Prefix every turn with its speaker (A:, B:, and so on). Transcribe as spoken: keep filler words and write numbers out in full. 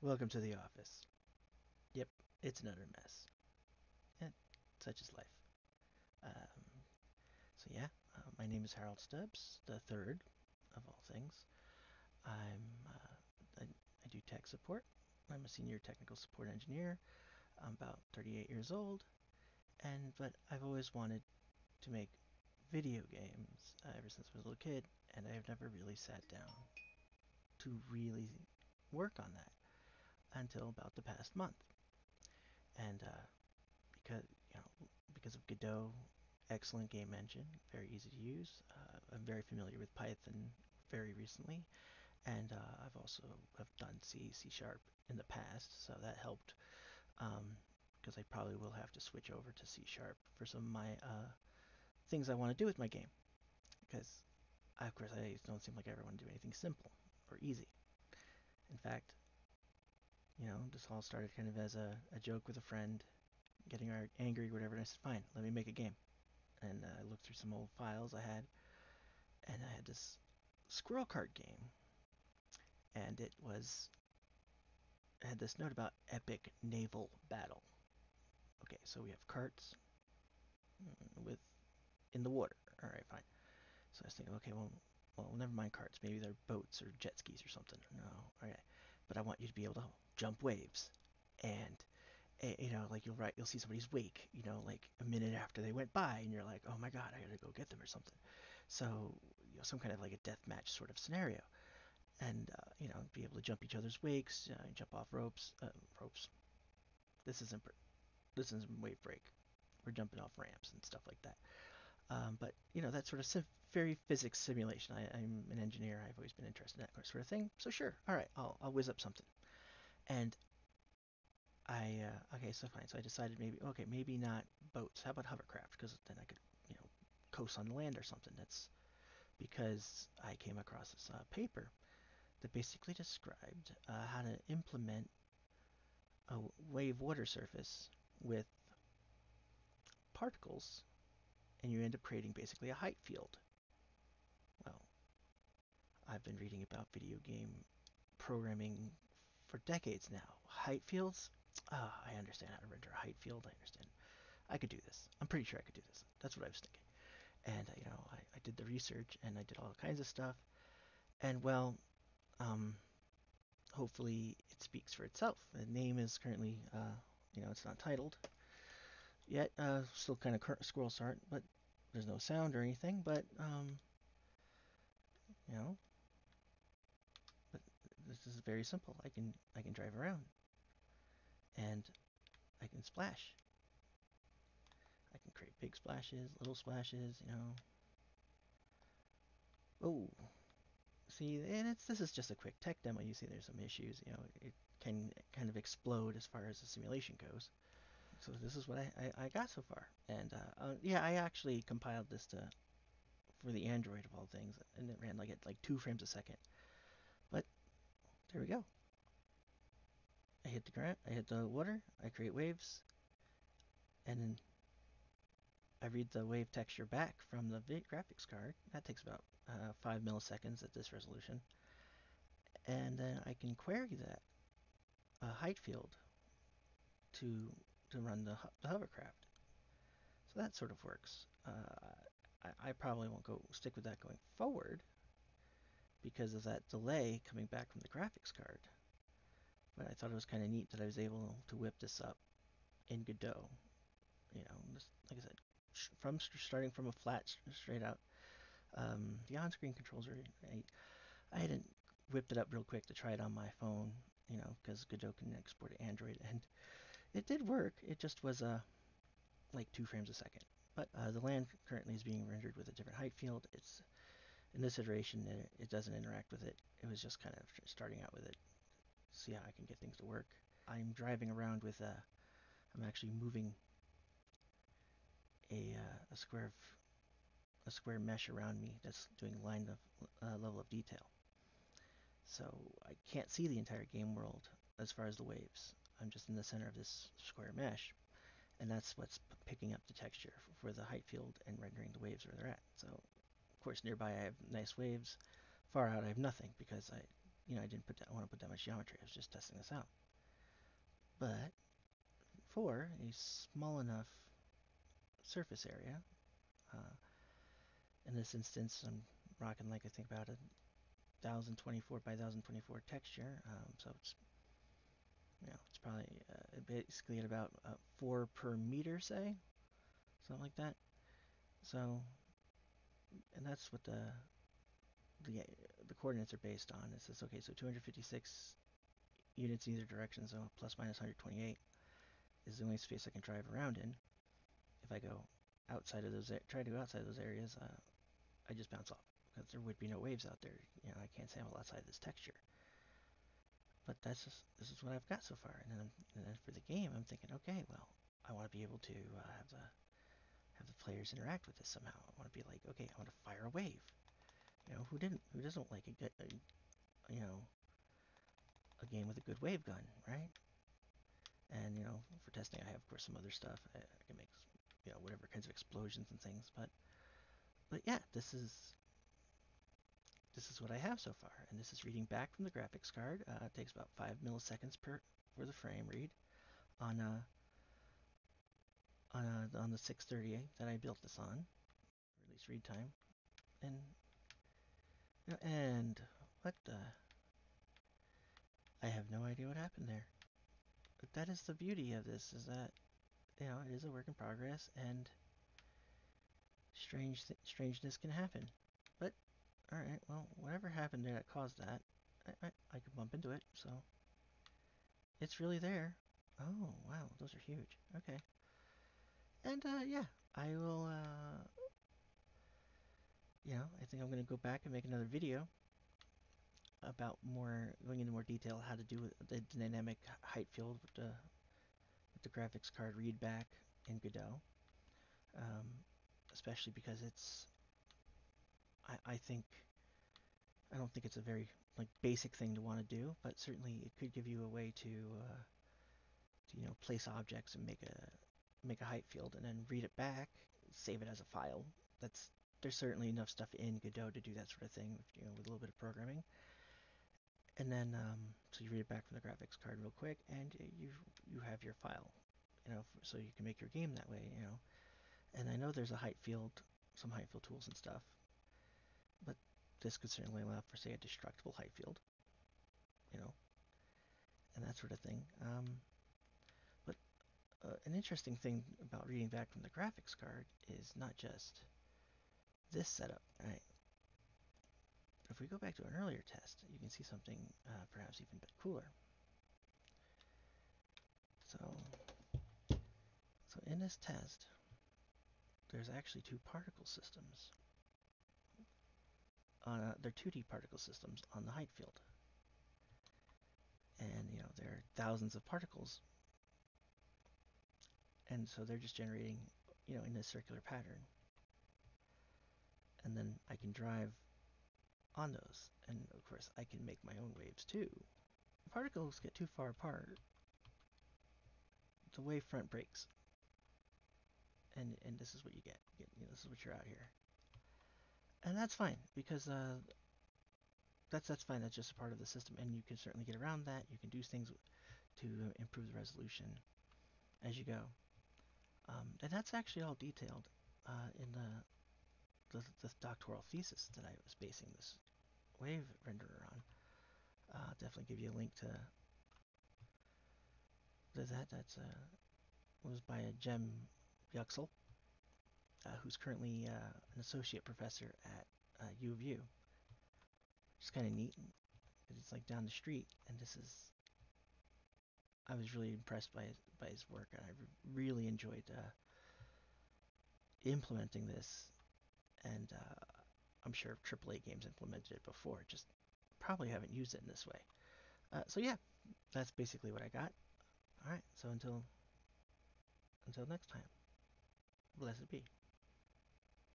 A: Welcome to the office. Yep, it's another mess. Yeah, such is life. Um, so yeah, uh, my name is Harold Stubbs, the third of all things. I'm uh, I, I do tech support. I'm a senior technical support engineer. I'm about thirty-eight years old, and but I've always wanted to make video games uh, ever since I was a little kid, and I've never really sat down to really work on that until about the past month. And uh, because you know because of Godot, excellent game engine, very easy to use. Uh, I'm very familiar with Python very recently, and uh, I've also have done C, C sharp in the past, so that helped. Because um, I probably will have to switch over to C sharp for some of my uh, things I want to do with my game. Because of course I don't seem like I ever want to do anything simple or easy. In fact, you know, this all started kind of as a, a joke with a friend, getting angry, or whatever. And I said, "Fine, let me make a game." And uh, I looked through some old files I had, and I had this squirrel cart game, and it was it had this note about epic naval battle. Okay, so we have carts mm, with in the water. All right, fine. So I was thinking, okay, well, well, never mind carts. Maybe they're boats or jet skis or something. No, okay, but I want you to be able to jump waves, and eh, you know, like you'll write, you'll see somebody's wake, you know, like a minute after they went by, and you're like, oh my god, I gotta go get them or something. So, you know, some kind of like a death match sort of scenario, and uh, you know, be able to jump each other's wakes, uh, jump off ropes, uh, ropes. This isn't this isn't wave break. We're jumping off ramps and stuff like that. Um, but you know, that sort of sim- very physics simulation. I, I'm an engineer. I've always been interested in that sort of thing. So sure, all right, I'll I'll whiz up something. And I uh, okay, so fine. So I decided maybe okay, maybe not boats. How about hovercraft? Because then I could you know coast on land or something. That's because I came across this uh, paper that basically described uh, how to implement a wave water surface with particles, and you end up creating basically a height field. Well, I've been reading about video game programming for decades now. Height fields? Ah, I understand how to render a height field. I understand. I could do this. I'm pretty sure I could do this. That's what I was thinking. And, uh, you know, I, I did the research and I did all kinds of stuff. And, well, um, hopefully it speaks for itself. The name is currently, uh, you know, it's not titled yet. Uh, still kind of squirrel start, but there's no sound or anything. But, um, you know, but this is very simple. I can I can drive around and I can splash. I can create big splashes, little splashes, you know. Oh, see, and it's this is just a quick tech demo. You see, there's some issues. You know, it can kind of explode as far as the simulation goes. So this is what I, I, I got so far. And uh, uh, yeah, I actually compiled this to for the Android of all things, and it ran like at like two frames a second. But there we go. I hit the ground, I hit the water, I create waves, and then I read the wave texture back from the graphics card. That takes about uh, five milliseconds at this resolution. And then I can query that uh, height field to to run the, the hovercraft. So that sort of works. Uh, I, I probably won't go stick with that going forward because of that delay coming back from the graphics card. But I thought it was kind of neat that I was able to whip this up in Godot. You know, just, like I said, from starting from a flat straight out. Um, the on-screen controls are. I, I hadn't whipped it up real quick to try it on my phone, you know, because Godot can export to Android, and it did work. It just was uh, like two frames a second. But uh, the land currently is being rendered with a different height field. It's in this iteration, it, it doesn't interact with it. It was just kind of starting out with it, see how I can get things to work. I'm driving around with a. I'm actually moving a uh, a square of a square mesh around me that's doing line of uh, level of detail. So I can't see the entire game world as far as the waves. I'm just in the center of this square mesh, and that's what's picking up the texture for the height field and rendering the waves where they're at. So, of course, nearby I have nice waves. Far out I have nothing because I you know, I didn't put that, I want to put that much geometry. I was just testing this out. But for a small enough surface area, uh, in this instance, I'm rocking like I think about a one thousand twenty-four by one thousand twenty-four texture. Um, so it's you know it's probably uh, basically at about uh, four per meter, say something like that. So, and that's what the the the coordinates are based on. It says okay, so two hundred fifty-six units in either direction, so plus minus one hundred twenty-eight is the only space I can drive around in. If I go outside of those, try to go outside of those areas, uh, I just bounce off because there would be no waves out there. You know, I can't sample outside this texture. But that's just, this is what I've got so far. And then, and then for the game, I'm thinking, okay, well, I want to be able to uh, have the have the players interact with this somehow. I want to be like, okay, I want to fire a wave. You know, who didn't? Who doesn't like a good, a, you know, a game with a good wave gun, right? And you know, for testing, I have of course some other stuff. I, I can make, you know, whatever kinds of explosions and things. But, but yeah, this is this is what I have so far, and this is reading back from the graphics card. Uh, it takes about five milliseconds per for the frame read on uh on uh, on the six thirty that I built this on, release read time, and and what the I have no idea what happened there. But that is the beauty of this, is that you know it is a work in progress, and strange th- strangeness can happen. But all right, well, whatever happened there that caused that, I I, I could bump into it, so it's really there. Oh wow, those are huge. Okay, and uh, yeah, I will. Uh, you know, I think I'm gonna go back and make another video about more going into more detail how to do the dynamic height field with the with the graphics card readback in Godot, um, especially because it's I, I think I don't think it's a very like basic thing to want to do, but certainly it could give you a way to, uh, to you know place objects and make a make a height field and then read it back, save it as a file. That's there's certainly enough stuff in Godot to do that sort of thing, you know, with a little bit of programming. And then um, so you read it back from the graphics card real quick, and you you have your file, you know, so you can make your game that way, you know. And I know there's a height field, some height field tools and stuff, but this could certainly allow for say a destructible height field, you know, and that sort of thing. Um, but uh, an interesting thing about reading back from the graphics card is not just this setup, right? If we go back to an earlier test, you can see something uh, perhaps even bit cooler. So, so in this test, there's actually two particle systems. Uh, they're two D particle systems on the height field. And, you know, there are thousands of particles. And so they're just generating, you know, in a circular pattern. And then I can drive on those. And, of course, I can make my own waves, too. The particles get too far apart, the wavefront breaks. And, and this is what you get. You get you know, this is what you're out here. And that's fine, because uh, that's that's fine. That's just a part of the system, and you can certainly get around that. You can do things to improve the resolution as you go. Um, and that's actually all detailed uh, in the, the the doctoral thesis that I was basing this wave renderer on. Uh, definitely give you a link to, to that. That's uh, was by a Cem Yuksel, uh, who's currently uh, an associate professor at uh, U of U. It's kind of neat because it's like down the street, and this is. I was really impressed by his, by his work, and I really enjoyed uh, implementing this. And uh, I'm sure triple A games implemented it before, just probably haven't used it in this way. Uh, so yeah, that's basically what I got. All right, so until until next time, blessed be.